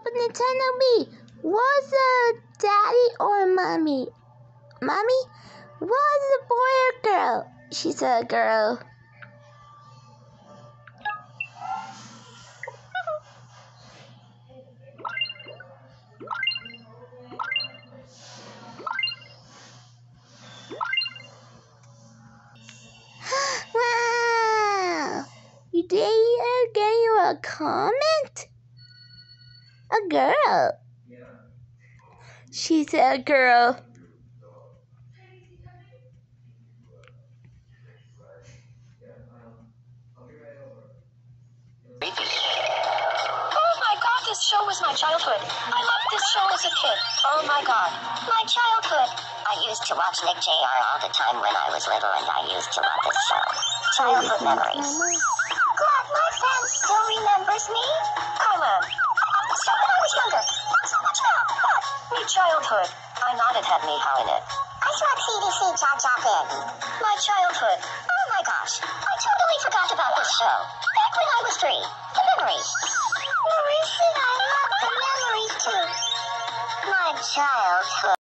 happened to tell me? Was a daddy or mommy? Mommy? Was a boy or girl? She said girl. Wow! You did get you a comment? A girl. She said girl. Oh my god, this show was my childhood. I loved this show as a kid. Oh my god, my childhood. I used to watch Nick Jr. all the time when I was little, and I used to love this show. Childhood memories. Glad my fan still remembers me. I learned. I loved this show when I was younger. Not so much now, but me childhood. I nodded head me how in it. I saw CDC Cha-Cha Baby. My childhood. Oh my gosh, I totally forgot about this show. Back when I was 3. The memories. Maurice and I love the memories too. My childhood.